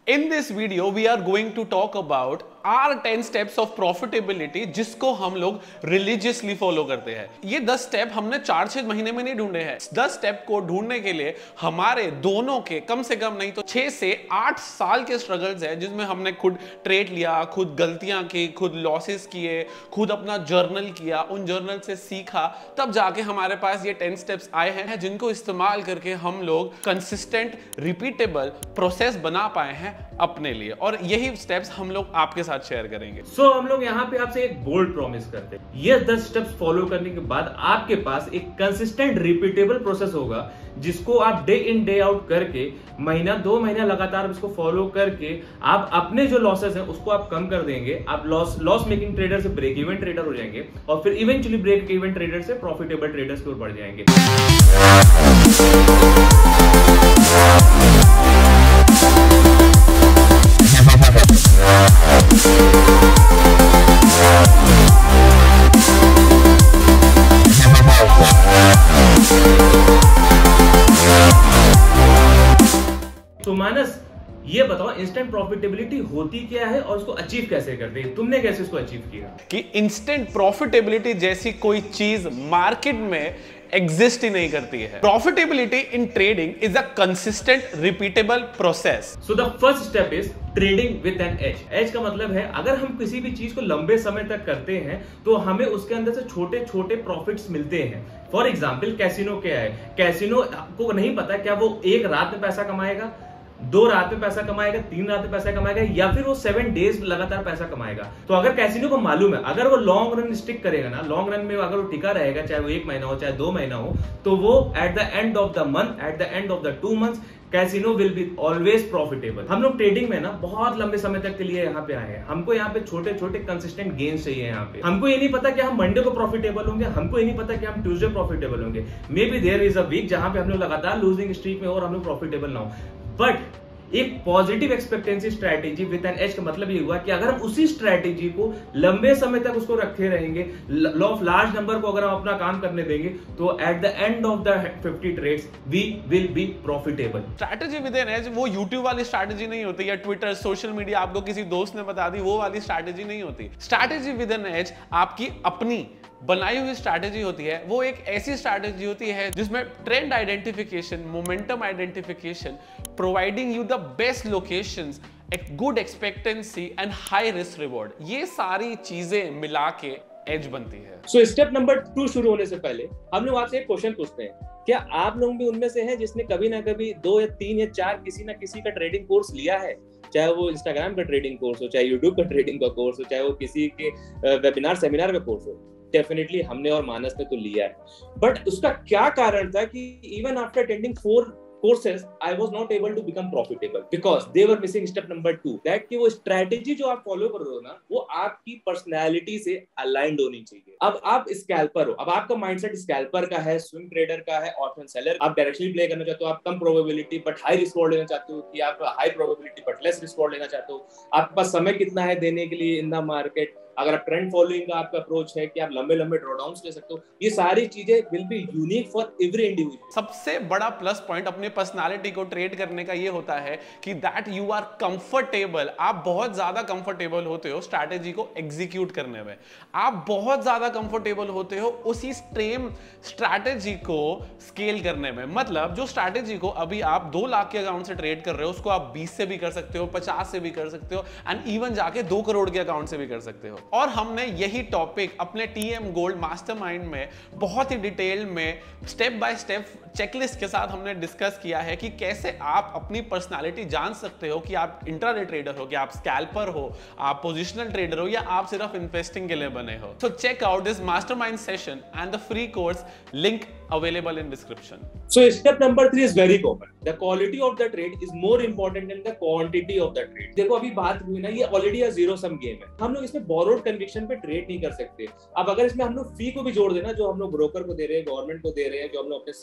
In this video, we are going to talk about our 10 steps of profitability जिसको हम लोग religiously follow करते हैं। ये 10 स्टेप हमने 4-6 महीने में नहीं ढूंढे हैं। 10 स्टेप को ढूंढने के लिए हमारे दोनों के कम से कम नहीं तो 6 से 8 साल के स्ट्रगल्स है, जिसमें हमने खुद ट्रेड लिया, खुद गलतियां की, खुद लॉसेस किए, खुद अपना जर्नल किया, उन जर्नल से सीखा, तब जाके हमारे पास ये 10 स्टेप्स आए हैं जिनको इस्तेमाल करके हम लोग कंसिस्टेंट रिपीटेबल प्रोसेस बना पाए हैं अपने लिए, और यही स्टेप्स हम लोग आपके साथ शेयर करेंगे। सो हम लोग यहाँ पे आपसे एक बोल्ड प्रॉमिस करते हैं, ये 10 स्टेप्स फॉलो करने के बाद आपके पास एक कंसिस्टेंट रिपीटेबल प्रोसेस होगा जिसको आप डे इन डे आउट करके महीना 2 महीना लगातार इसको फॉलो करके आप अपने जो लॉसेस हैं उसको आप कम कर देंगे। आप लॉस मेकिंग ट्रेडर से ब्रेक इवन ट्रेडर हो जाएंगे और फिर इवेंचुअली ब्रेक इवन ट्रेडर से प्रॉफिटेबल ट्रेडर्स की ओर बढ़ जाएंगे। तो मानस, ये बताओ इंस्टेंट प्रॉफिटेबिलिटी होती क्या है और उसको अचीव कैसे करते हैं? तुमने कैसे इसको अचीव किया? कि इंस्टेंट प्रॉफिटेबिलिटी जैसी कोई चीज मार्केट में एग्जिस्ट ही नहीं करती है। Profitability in trading is a consistent repeatable process. So the first step is trading with an edge. Edge का मतलब है अगर हम किसी भी चीज को लंबे समय तक करते हैं तो हमें उसके अंदर से छोटे छोटे प्रॉफिट्स मिलते हैं। फॉर एग्जाम्पल कैसीनो क्या है? कैसीनो आपको नहीं पता क्या वो एक रात में पैसा कमाएगा, 2 रात में पैसा कमाएगा, 3 रात में पैसा कमाएगा, या फिर वो 7 डेज लगातार पैसा कमाएगा। तो अगर कैसीनो को मालूम है अगर वो लॉन्ग रन स्टिक करेगा ना, लॉन्ग रन में अगर वो टिका रहेगा, चाहे वो 1 महीना हो चाहे 2 महीना हो, तो वो at the end of the month, at the end of the 2 months casino will be always profitable. हम लोग ट्रेडिंग में ना बहुत लंबे समय तक के लिए यहाँ पे आए हैं। हमको यहाँ पे छोटे छोटे कंसिस्टेंट गेन्स चाहिए। यहाँ पे हमको ये नहीं पता कि हम मंडे को प्रॉफिटेबल होंगे, हमको ये नहीं पता कि हम ट्यूसडे प्रॉफिटेबल होंगे। May be there is a week जहां पे हम लोग लगातार लूजिंग स्ट्रीक में और हम लोग प्रॉफिटेबल ना हो। बट एक positive expectancy strategy with an edge का मतलब ये हुआ कि अगर हम उसी स्ट्रैटेजी को लंबे समय तक उसको रखे रहेंगे, लॉ ऑफ लार्ज नंबर को अगर हम अपना काम करने देंगे, तो at the end of the 50 trades we will be profitable. Strategy with an edge वो यूट्यूब वाली स्ट्रैटेजी नहीं होती, या ट्विटर सोशल मीडिया आपको किसी दोस्त ने बता दी वो वाली स्ट्रैटेजी नहीं होती। स्ट्रैटेजी विद एन एज आपकी अपनी बनाई हुई स्ट्रैटेजी होती है। वो एक ऐसी स्ट्रैटेजी होती है जिसमें trend identification, momentum identification, providing you the best locations, एक good expectancy and high risk reward, ये सारी चीजें मिला के एज बनती है। सो स्टेप नंबर 2 शुरू होने से पहले हम लोग आपसे एक क्वेश्चन पूछते हैं, क्या आप लोग भी उनमें से हैं जिसने कभी ना कभी 2 या 3 या 4 किसी ना किसी का ट्रेडिंग कोर्स लिया है? चाहे वो इंस्टाग्राम का ट्रेडिंग कोर्स हो, चाहे यूट्यूब का ट्रेडिंग का कोर्स हो, चाहे वो किसी के वेबिनार सेमिनार का कोर्स हो। डेफिनेटली हमने और मानस ने तो लिया है। बट उसका क्या कारण था कि even after attending 4 courses I was not able to become profitable because they were missing step number 2, that कि वो स्ट्रैटेजी जो आप फॉलो कर रहे हो ना वो आपकी पर्सनैलिटी से अलाइंड होनी चाहिए। अब आप स्कैल्पर हो, अब आपका माइंडसेट स्कैल्पर का है, स्विंग ट्रेडर का है, ऑप्शन सेलर। आप डायरेक्टली प्ले करना चाहते हो, आप कम प्रोबेबिलिटी बट हाई रिस्क लेना चाहते हो, कि आप high probability but less risk लेना चाहते हो। आपके पास समय कितना है देने के लिए इन द मार्केट, अगर आप ट्रेंड फॉलोइंग का आपका अप्रोच है कि आप लंबे लंबे ड्रॉडाउन्स ले सकते हो, ये सारी चीजें will be unique for every individual. सबसे बड़ा प्लस पॉइंट अपने पर्सनालिटी को ट्रेड करने का ये होता है कि दैट यू आर कंफर्टेबल। आप बहुत ज्यादा कंफर्टेबल होते हो स्ट्रैटेजी को एग्जीक्यूट करने में, आप बहुत ज्यादा कंफर्टेबल होते हो उसी सेम स्ट्रैटेजी को स्केल करने में। मतलब जो स्ट्रैटेजी को अभी आप 2 लाख के अकाउंट से ट्रेड कर रहे हो, उसको आप 20 से भी कर सकते हो, 50 से भी कर सकते हो, एंड इवन जाके 2 करोड़ के अकाउंट से भी कर सकते हो। और हमने यही टॉपिक अपने टीएम गोल्ड मास्टरमाइंड में बहुत ही डिटेल में स्टेप बाय स्टेप चेकलिस्ट के साथ हमने डिस्कस किया है कि कैसे आप अपनी पर्सनालिटी जान सकते हो कि आप इंट्राडे ट्रेडर हो, कि आप स्कैल्पर हो, आप पोजिशनल ट्रेडर हो, या आप सिर्फ इन्वेस्टिंग के लिए बने हो। So check out this mastermind session and the free course, link available in description. So step number 3 is very common. The quality of the trade is more important than the quantity of the trade. देखो अभी बात हुई ना, ये already a zero sum game है। हम लोग इसमें borrowed conviction पे ट्रेड नहीं कर सकते। अब अगर इसमें हम लोग फी को भी जोड़ देना, जो हम लोग ब्रोकर को दे रहे हैं, गवर्नमेंट को दे रहे हैं, जो हम लोग अपने सीए को देंगे,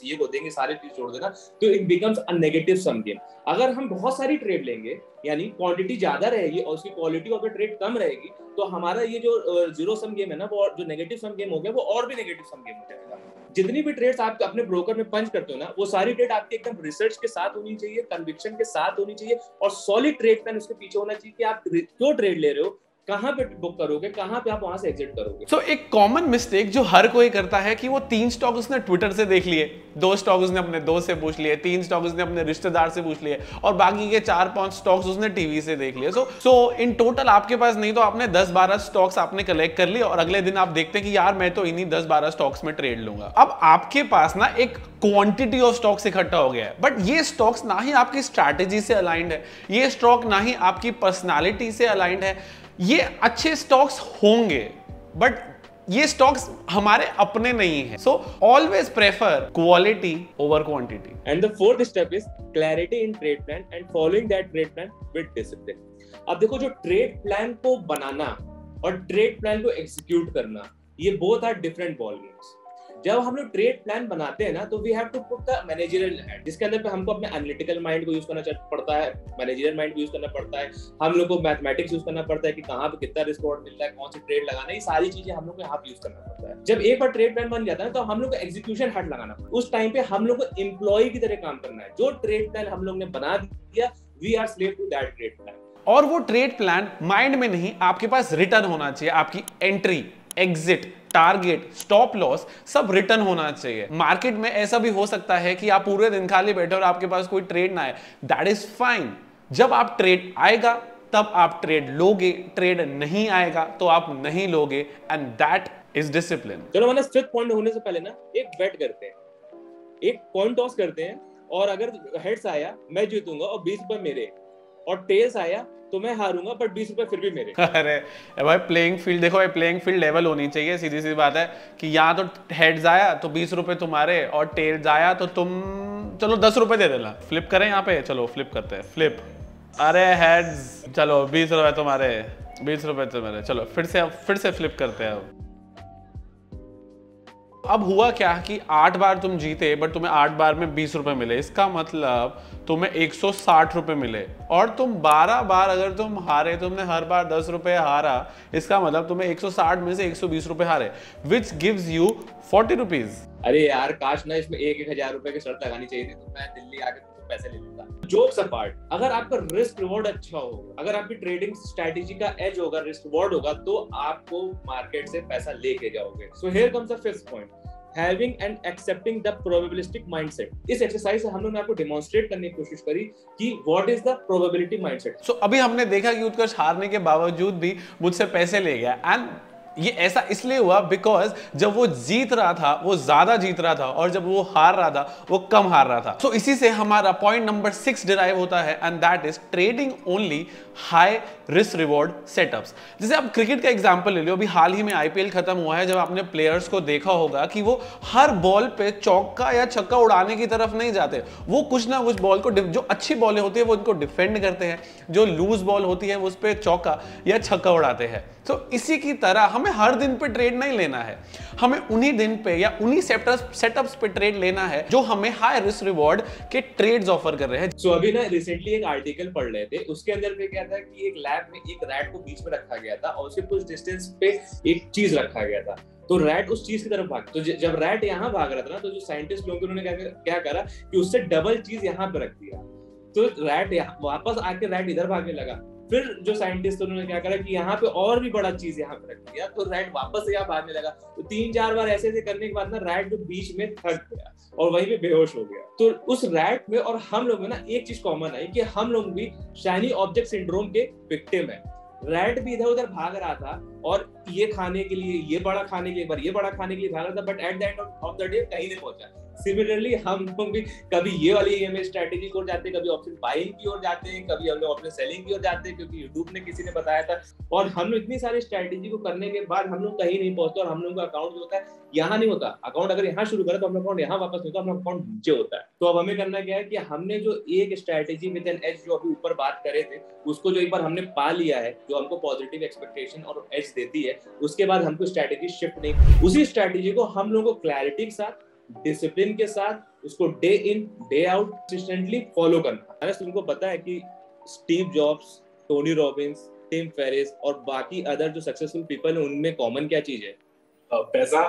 देंगे, सारे चीज छोड़ देना, तो it becomes a negative sum game. अगर हम बहुत सारी ट्रेड लेंगे, यानी क्वांटिटी ज्यादा रहेगी और उसकी क्वालिटी ऑफ द ट्रेड कम रहेगी, तो हमारा ये जो जीरो सम गेम है ना, वो जो नेगेटिव सम गेम हो गया, वो और भी नेगेटिव सम गेम हो जाएगा। जितनी भी ट्रेड्स आप अपने ब्रोकर में पंच करते हो ना, वो सारी ट्रेड आपकी एकदम रिसर्च के साथ होनी चाहिए, कन्विक्शन के साथ होनी चाहिए, और सॉलिड ट्रेड प्लान उसके पीछे होना चाहिए कि आप क्यों ट्रेड ले रहे हो, कहां पे बुक करोगे, कहां पे आप वहां से एग्जिट करोगे। सो एक कॉमन मिस्टेक जो हर कोई करता है कि वो 3 स्टॉक उसने ट्विटर से देख लिए, 2 स्टॉक उसने अपने दोस्त से पूछ लिए, 3 स्टॉक उसने अपने रिश्तेदार से पूछ लिए, और बाकी के 4-5 स्टॉक्स उसने टीवी से देख लिए। सो इन टोटल आपके पास नहीं तो आपने 10-12 स्टॉक्स आपने कलेक्ट कर लिए, और अगले दिन आप देखते हैं कि यार मैं तो इन्हीं 10-12 स्टॉक्स में ट्रेड लूंगा। अब आपके पास ना एक क्वांटिटी ऑफ स्टॉक्स इकट्ठा हो गया है, बट ये स्टॉक्स ना ही आपकी स्ट्रैटेजी से अलाइंड है, ये स्टॉक ना ही आपकी पर्सनालिटी से अलाइंड है। ये अच्छे स्टॉक्स होंगे बट ये स्टॉक्स हमारे अपने नहीं है। So always prefer quality over quantity. And the fourth step is clarity in trade plan and following that trade plan with discipline. अब देखो, जो ट्रेड प्लान को बनाना और ट्रेड प्लान को एग्जीक्यूट करना, ये both are different ball games. जब हम लोग ट्रेड प्लान बनाते हैं ना, तो we have to put the managerial hat, जिसके अंदर पे हमको अपने एनालिटिकल माइंड को यूज करना पड़ता है, मैनेजरियल माइंड को यूज करना पड़ता है, हम लोग को मैथमेटिक्स यूज करना पड़ता है कि कहाँ पे कितना रिस्क रिवॉर्ड मिल रहा है, कौन सी ट्रेड लगाना है, ये सारी चीजें हम लोग को यहाँ पे यूज करना पड़ता है। जब एक बार ट्रेड प्लान बन जाता है तो हम लोग को एग्जीक्यूशन हैट लगाना पड़ता है। उस टाइम पे हम लोग को एम्प्लॉय की तरह काम करना है। जो ट्रेड प्लान हम लोग ने बना दिया, we are slave to that trade plan. और वो ट्रेड प्लान माइंड में नहीं, आपके पास रिटर्न होना चाहिए। आपकी entry, exit, target, stop loss सब रिटर्न होना चाहिए। मार्केट में ऐसा भी हो सकता है कि आप पूरे दिन खाली बैठे और आपके पास कोई ट्रेड ना आए, दैट इज फाइन। जब आप ट्रेड आएगा तब आप ट्रेड लोगे, ट्रेड नहीं आएगा तो आप नहीं लोगे, एंड दैट इज डिसिप्लिन। चलो मैंने फिफ्थ पॉइंट होने से पहले ना एक बेट करते हैं, एक कॉइन टॉस करते हैं, और अगर हेड्स आया मैं जीतूंगा और 20 रुपए मेरे, और टेल्स आया तो मैं हारूंगा बट 20 रुपए फिर भी मेरे। अरे भाई, प्लेइंग फील्ड देखो भाई, प्लेइंग फील्ड लेवल होनी चाहिए। सीधी सी बात है कि यहाँ तो हेड्स आया तो 20 रुपए तुम्हारे, और टेल्स आया तो तुम चलो 10 रुपए दे देना। फ्लिप करें यहाँ पे, चलो फ्लिप करते हैं। फ्लिप, अरे हेड्स, चलो 20 रुपए तुम्हारे, 20 रुपए तुम्हारे, चलो फिर से फ्लिप करते हैं। अब हुआ क्या कि 8 बार तुम जीते बट तुम्हें 8 बार में 20 रुपए मिले, इसका मतलब तुम्हें 160 रुपए मिले। और तुम 12 बार अगर तुम हारे, तुमने हर बार 10 रुपए हारा, इसका मतलब तुम्हें 160 में से 120 रुपए हारे, विच गिव्स यू 40 रुपीज। अरे यार, काश ना इसमें 1,000 रुपए की शर्त लगानी चाहिए थी, तो मैं दिल्ली आके तुमसे पैसे ले लेता। जोक्स अपार्ट, अगर आपका रिस्क रिवॉर्ड अच्छा हो, अगर आपकी ट्रेडिंग स्ट्रेटेजी का एज होगा, रिस्क रिवॉर्ड होगा, तो आपको मार्केट से पैसा लेके जाओगे। So here comes the fifth point, having and accepting the probabilistic mindset। इस एक्सरसाइज से हम लोग ने आपको डेमोन्स्ट्रेट करने की कोशिश करी कि what is the probability mindset। So अभी हमने देखा कि उत्कर्ष हारने के बावजूद भी मुझसे पैसे ले गया, एंड ये ऐसा इसलिए हुआ बिकॉज जब वो जीत रहा था वो ज्यादा जीत रहा था, और जब वो हार रहा था वो कम हार रहा था। So इसी से हमारा पॉइंट नंबर 6 डिराइव होता है, and that is trading only high risk reward setups. जैसे आप क्रिकेट का एग्जांपल ले लो, अभी हाल ही में आईपीएल खत्म हुआ है, जब आपने प्लेयर्स को देखा होगा कि वो हर बॉल पे चौका या छक्का उड़ाने की तरफ नहीं जाते, वो कुछ ना कुछ बॉल को, जो अच्छी बॉलें होती है वो उनको डिफेंड करते हैं, जो लूज बॉल होती है उस पर चौका या छक्का उड़ाते हैं। तो इसी की तरह हमें हर दिन पे ट्रेड नहीं लेना है, हमें उन्हीं दिन पे या उन्हीं सेटअप्स पे ट्रेड लेना है जो हमें हाई रिस्क रिवॉर्ड के ट्रेड्स ऑफर कर रहे हैं। सो अभी ना रिसेंटली एक आर्टिकल पढ़ रहे थे, उसके अंदर पे क्या था कि एक लैब में एक रैट को बीच में रखा गया था और उसके कुछ डिस्टेंस पे एक चीज रखा गया था, तो रैट उस चीज की तरफ भाग, तो जब रैट यहाँ भाग रहा था ना, तो जो साइंटिस्ट लोग उन्होंने क्या करा कि उससे डबल चीज यहाँ पे रख दिया, तो रैट वापस आके रैट इधर भागने लगा। फिर जो साइंटिस्ट उन्होंने क्या करा कि यहाँ पे और भी बड़ा चीज यहाँ पे रख दिया, तो रैट वापस से यहाँ भागने लगा। तो 3-4 बार ऐसे करने के बाद ना रैट जो बीच में थक गया और वहीं पे बेहोश हो गया। तो उस रैट में और हम लोग में ना एक चीज कॉमन है कि हम लोग भी शाइनी ऑब्जेक्ट सिंड्रोम के विक्टिम है। रैट भी इधर उधर भाग रहा था और ये खाने के लिए, ये बड़ा खाने के लिए, बार ये बड़ा खाने के लिए भाग रहा था, but at the end of the day कहीं नहीं पहुंचा। सिमिलरली हम लोग भी कभी ये वाली ईएमए स्ट्रेटेजी की ओर जाते हैं, कभी ऑप्शन बाइंग की ओर जाते हैं, कभी हम लोग ऑप्शन सेलिंग की ओर जाते हैं क्योंकि यूट्यूब ने किसी ने बताया था, और हम लोग इतनी सारी स्ट्रेटेजी को करने के बाद हम लोग कहीं नहीं पहुंचते, और हम लोग का अकाउंट जो होता है यहाँ नहीं होता। अकाउंट अगर यहाँ शुरू करें तो हम अकाउंट यहाँ वापस नहीं होता, हम अकाउंट नीचे होता है। तो अब हमें करना क्या है कि हमने जो एक स्ट्रेटेजी विद एन एज जो अभी ऊपर बात करे थे, उसको जो एक बार हमने पा लिया है, जो हमको पॉजिटिव एक्सपेक्टेशन और एज देती है, उसके बाद हमको स्ट्रेटेजी शिफ्ट नहीं, उसी स्ट्रेटेजी को हम लोगों को क्लैरिटी के साथ डिसिप्लिन के साथ उसको day in day out consistently follow करना। अगर तुमको पता है कि Steve Jobs, Tony Robbins, Tim Ferriss और बाकी अदर जो सक्सेसफुल पीपल है उनमें कॉमन क्या चीज है? पैसा।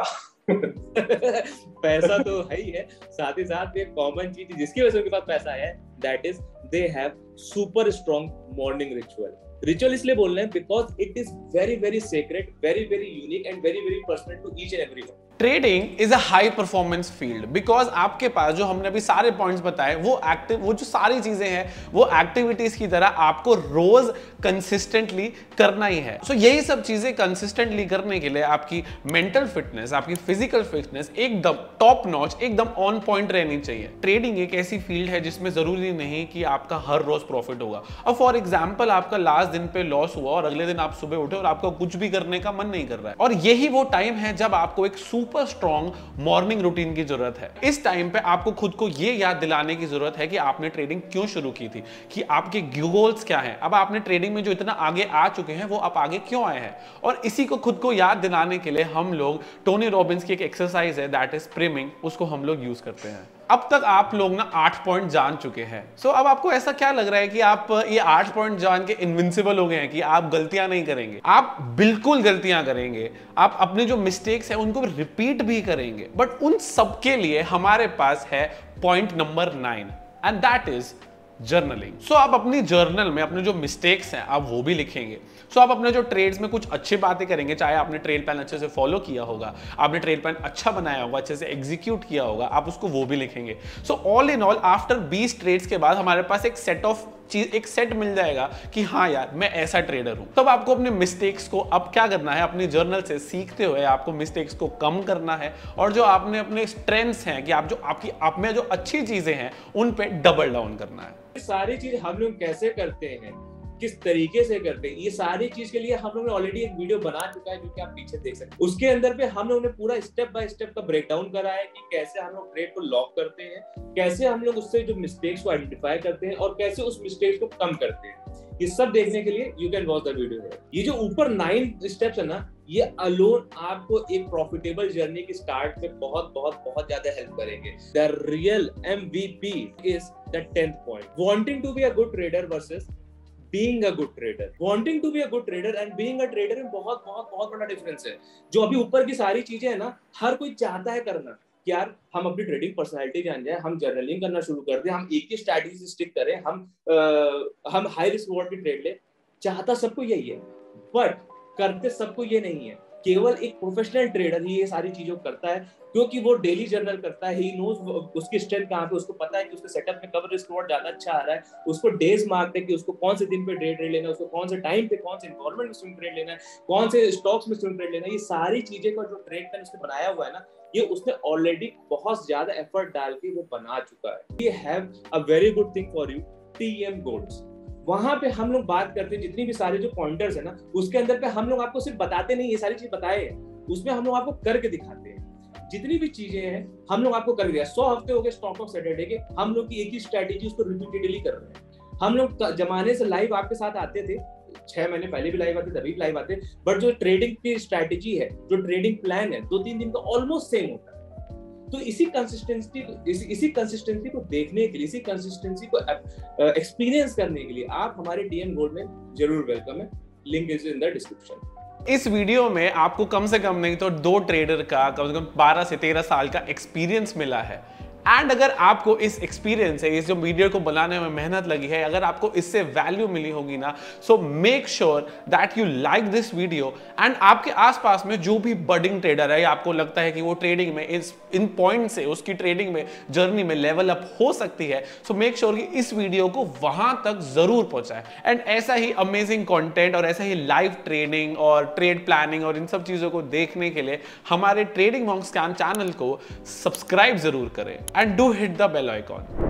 पैसा तो है ही है, साथ ही साथ एक कॉमन चीज जिसकी वजह से उनके पास पैसा है, that is they have super strong morning ritual. Ritual इसलिए बोल रहे हैं because it is very very secret, very very unique and very very personal to each and everyone. Trading is a high performance field because आपके पास जो हमने अभी सारे पॉइंट्स बताए वो जो सारी चीजें हैं वो एक्टिविटीज की तरह आपको रोज कंसिस्टेंटली करना ही है। सो यही सब चीजें कंसिस्टेंटली करने के लिए आपकी मेंटल फिटनेस, आपकी फिजिकल फिटनेस एकदम टॉप नॉच, एकदम ऑन पॉइंट रहनी चाहिए। ट्रेडिंग एक ऐसी फील्ड है जिसमें जरूरी नहीं कि आपका हर रोज प्रॉफिट होगा। अब फॉर एग्जाम्पल आपका लास्ट दिन पे लॉस हुआ और अगले दिन आप सुबह उठे और आपका कुछ भी करने का मन नहीं कर रहा है, और यही वो टाइम है जब आपको एक सुपर स्ट्रॉन्ग मॉर्निंग रूटीन की जरूरत है। इस टाइम पे आपको खुद को ये याद दिलाने की जरूरत है कि आपने ट्रेडिंग क्यों शुरू की थी, कि आपके गोल्स क्या हैं। अब आपने ट्रेडिंग में जो इतना आगे आ चुके हैं वो आप आगे क्यों आए हैं, और इसी को खुद को याद दिलाने के लिए हम लोग टोनी रॉबिन्स की एक एक्सरसाइज है दैट इज प्रिमिंग, उसको हम लोग यूज करते हैं। अब तक आप लोग ना 8 पॉइंट जान चुके हैं। सो अब आपको ऐसा क्या लग रहा है कि आप ये 8 पॉइंट जान के इनविंसिबल हो गए हैं कि आप गलतियां नहीं करेंगे? आप बिल्कुल गलतियां करेंगे, आप अपने जो मिस्टेक्स हैं उनको रिपीट भी करेंगे, बट उन सब के लिए हमारे पास है point number 9 and that is journaling. So आप अपनी जर्नल में अपने जो मिस्टेक्स हैं आप वो भी लिखेंगे। सो आप अपने जो ट्रेड्स में कुछ अच्छी बातें करेंगे, चाहे आपने ट्रेड प्लान अच्छे से फॉलो किया होगा, आपने ट्रेड प्लान अच्छा बनाया होगा, अच्छे से एग्जीक्यूट किया होगा, आप उसको वो भी लिखेंगे। So all in all after 20 trades के बाद हमारे पास एक सेट मिल जाएगा कि हाँ यार मैं ऐसा ट्रेडर हूं। तब आपको अपने मिस्टेक्स को अब क्या करना है, अपनी जर्नल से सीखते हुए आपको मिस्टेक्स को कम करना है, और जो आपने अपने स्ट्रेंथ्स हैं कि आप में जो अच्छी चीजें हैं उन पे डबल डाउन करना है। सारी चीज हम लोग कैसे करते हैं, किस तरीके से करते हैं, ये सारी चीज के लिए हम लोग ने ऑलरेडी एक वीडियो बना चुका है जो कि आप पीछे देख सकते हैं। उसके अंदर पे हम लोग ने पूरा स्टेप बाय स्टेप का ब्रेकडाउन करा है कि कैसे हम लोग ट्रेड को लॉक करते हैं, कैसे हम लोग उससे जो मिस्टेक्स को आइडेंटिफाई करते हैं और कैसे उस मिस्टेक्स को कम करते हैं। ये सब देखने के लिए you can watch the video. ये जो ऊपर 9 स्टेप्स है ना, ये अलोन आपको एक प्रॉफिटेबल जर्नी की स्टार्ट में बहुत बहुत बहुत ज्यादा हेल्प करेंगे। The real MVP is the 10th point, wanting to be a good trader versus being a good trader। wanting to be a good trader and being a trader में बहुत बहुत बहुत बड़ा डिफरेंस है। जो अभी ऊपर की सारी चीजें है ना, हर कोई चाहता है करना कि यार हम अपनी ट्रेडिंग पर्सनालिटी जान जाए, हम जर्नलिंग करना शुरू कर दें, हम एक ही स्ट्रैटेजी से स्टिक करें, हम हाई रिस्क रिवॉर्ड की ट्रेड ले, चाहता सबको यही है, बट करते सबको ये नहीं है। केवल एक प्रोफेशनल ट्रेडर ही ये सारी चीजों करता है क्योंकि वो डेली जर्नल करता है। ही नोज उसकी स्ट्रेंथ कहाँ पे, उसको पता है कि उसके सेटअप में कब रिस्क रिवॉर्ड ज्यादा अच्छा आ रहा है, उसको डेज मार्क है कि उसको कौन से दिन पे ट्रेड लेना है, उसको कौन से टाइम पे कौन से इन्वॉल्वमेंट में स्विंग ट्रेड लेना है, कौन से स्टॉक्स में स्विंग ट्रेड लेना है। ये सारी चीजें का जो ट्रेड प्लान उसने बनाया हुआ है ना, ये उसने ऑलरेडी बहुत ज्यादा एफर्ट डाल के वो बना चुका है। ये have a very good thing for you, TM goals. वहां पे हम लोग बात करते हैं जितनी भी सारे जो पॉइंटर्स है ना, उसके अंदर पे हम लोग आपको सिर्फ बताते नहीं, ये सारी चीज बताए हैं, उसमें हम लोग आपको करके दिखाते हैं। जितनी भी चीजें हैं हम लोग आपको कर दिया। 100 हफ्ते हो गए स्टॉक ऑफ सैटरडे के, हम लोग की एक ही स्ट्रैटेजी उसको रिपीटेडली कर रहे हैं। हम लोग जमाने से लाइव आपके साथ आते थे, 6 महीने पहले भी लाइव आते, तभी भी लाइव आते, बट जो ट्रेडिंग की स्ट्रैटेजी है, जो ट्रेडिंग प्लान है, 2-3 दिन का ऑलमोस्ट सेम होता है। तो इसी कंसिस्टेंसी को देखने के लिए, इसी कंसिस्टेंसी को एक्सपीरियंस करने के लिए आप हमारे DM गोल्ड में जरूर वेलकम है। Link is in the description. इस वीडियो में आपको कम से कम नहीं तो 2 ट्रेडर का कम से कम 12 से 13 साल का एक्सपीरियंस मिला है। एंड अगर आपको इस एक्सपीरियंस से, इस जो वीडियो को बनाने में मेहनत लगी है, अगर आपको इससे वैल्यू मिली होगी ना, so make sure that you like this video. And आपके आसपास में जो भी बडिंग ट्रेडर है, आपको लगता है कि वो ट्रेडिंग में इन पॉइंट से उसकी ट्रेडिंग में जर्नी में लेवल अप हो सकती है, सो मेक श्योर कि इस वीडियो को वहां तक जरूर पहुंचाए। एंड ऐसा ही अमेजिंग कंटेंट और ऐसा ही लाइव ट्रेनिंग और ट्रेड प्लानिंग और इन सब चीजों को देखने के लिए हमारे ट्रेडिंग मॉन्क स्कैम चैनल को सब्सक्राइब जरूर करें and do hit the bell icon।